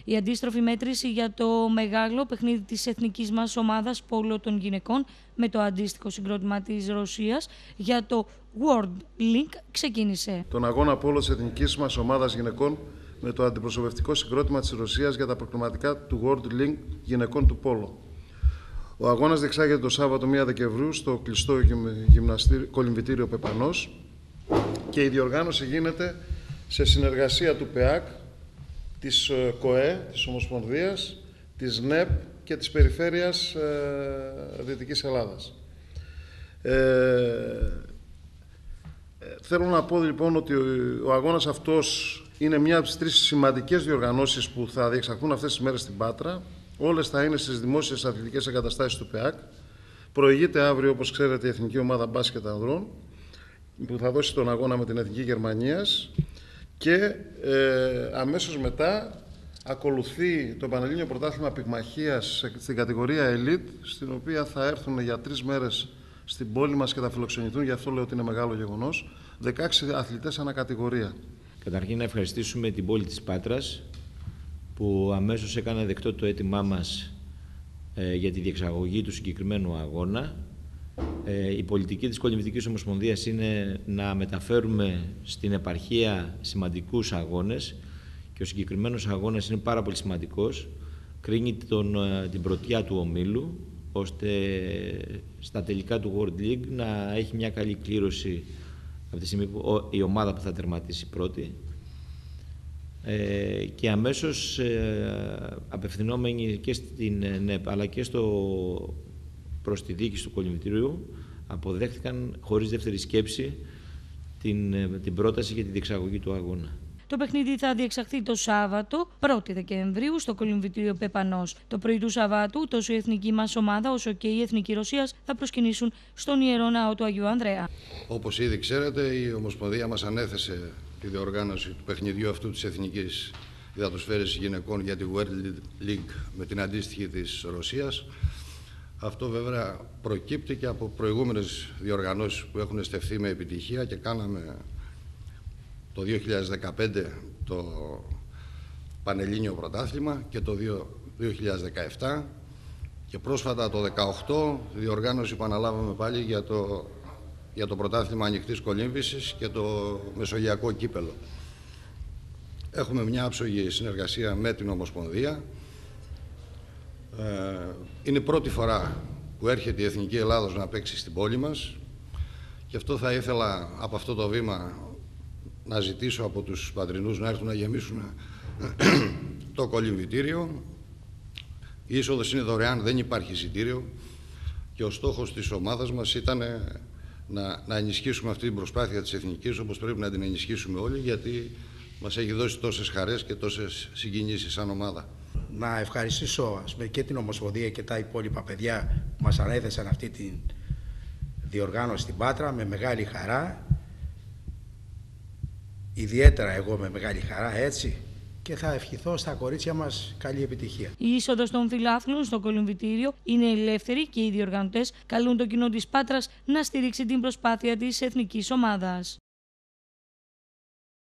Η αντίστροφη μέτρηση για το μεγάλο παιχνίδι της εθνικής μας ομάδας πόλο των γυναικών με το αντίστοιχο συγκρότημα της Ρωσίας για το World Link ξεκίνησε. Τον αγώνα πόλο της εθνικής μας ομάδας γυναικών με το αντιπροσωπευτικό συγκρότημα της Ρωσίας για τα προκριματικά του World Link γυναικών του πόλο. Ο αγώνας διεξάγεται το Σάββατο 1 Δεκεμβρίου στο κλειστό κολυμβητήριο Πεπανός και η διοργάνωση γίνεται σε συνεργασία του ΠΕΑΚ, της ΚΟΕ, της Ομοσπονδίας, της ΝΕΠ και της Περιφέρειας Δυτικής Ελλάδας. Θέλω να πω λοιπόν ότι ο αγώνας αυτός είναι μια από τις 3 σημαντικές διοργανώσεις που θα διεξαχθούν αυτές τις μέρες στην Πάτρα. Όλες θα είναι στις δημόσιες αθλητικές εγκαταστάσεις του ΠΕΑΚ. Προηγείται αύριο, όπως ξέρετε, η Εθνική Ομάδα Μπάσκετ Ανδρών, που θα δώσει τον αγώνα με την Εθνική Γερμανίας. Και αμέσως μετά ακολουθεί το Πανελλήνιο Πρωτάθλημα Πυγμαχίας στην κατηγορία Elite, στην οποία θα έρθουν για 3 μέρες στην πόλη μας και θα φιλοξενηθούν, γι' αυτό λέω ότι είναι μεγάλο γεγονός, 16 αθλητές ανά κατηγορία. Καταρχήν να ευχαριστήσουμε την πόλη της Πάτρας που αμέσως έκανε δεκτό το αίτημά μας για τη διεξαγωγή του συγκεκριμένου αγώνα. Η πολιτική της Κολυμβητικής Ομοσπονδίας είναι να μεταφέρουμε στην επαρχία σημαντικούς αγώνες και ο συγκεκριμένος αγώνας είναι πάρα πολύ σημαντικός. Κρίνει την πρωτιά του ομίλου, ώστε στα τελικά του World League να έχει μια καλή κλήρωση από τη στιγμή που η ομάδα που θα τερματίσει πρώτη. Και αμέσως απευθυνόμενοι και στην ΝΕΠ αλλά και προς τη διοίκηση του κολυμβητηρίου αποδέχτηκαν χωρίς δεύτερη σκέψη την πρόταση για τη διεξαγωγή του αγώνα. Το παιχνίδι θα διεξαχθεί το Σάββατο 1η Δεκεμβρίου στο κολυμβητήριο Πεπανός. Το πρωί του Σαββάτου τόσο η εθνική μας ομάδα όσο και η εθνική Ρωσίας θα προσκυνήσουν στον Ιερό Ναό του Αγίου Ανδρέα. Όπως ήδη ξέρετε, η Ομοσπονδία μας ανέθεσε τη διοργάνωση του παιχνιδιού αυτού της Εθνικής Υδατοσφαίρησης Γυναικών για τη World League με την αντίστοιχη της Ρωσίας. Αυτό βέβαια προκύπτει και από προηγούμενες διοργανώσεις που έχουν στεφθεί με επιτυχία και κάναμε το 2015 το Πανελλήνιο Πρωτάθλημα και το 2017 και πρόσφατα το 2018 διοργάνωση που αναλάβαμε πάλι για το Πρωτάθλημα Ανοιχτής Κολύμβησης και το Μεσογειακό Κύπελο. Έχουμε μια άψογη συνεργασία με την Ομοσπονδία. Είναι πρώτη φορά που έρχεται η Εθνική Ελλάδος να παίξει στην πόλη μας και αυτό θα ήθελα από αυτό το βήμα να ζητήσω από τους πατρινούς να έρθουν να γεμίσουν το κολυμβητήριο. Η είσοδος είναι δωρεάν, δεν υπάρχει εισιτήριο και ο στόχος της ομάδας μας ήταν να ενισχύσουμε αυτή την προσπάθεια της Εθνικής όπως πρέπει να την ενισχύσουμε όλοι, γιατί μας έχει δώσει τόσες χαρές και τόσες συγκινήσεις σαν ομάδα. Να ευχαριστήσω και την Ομοσπονδία και τα υπόλοιπα παιδιά που μας ανέθεσαν αυτή τη διοργάνωση στην Πάτρα με μεγάλη χαρά. Ιδιαίτερα εγώ με μεγάλη χαρά, έτσι, και θα ευχηθώ στα κορίτσια μας καλή επιτυχία. Η είσοδος των φιλάθλων στο κολυμβητήριο είναι ελεύθερη και οι διοργανωτές καλούν το κοινό της Πάτρας να στηρίξει την προσπάθεια της εθνικής ομάδας.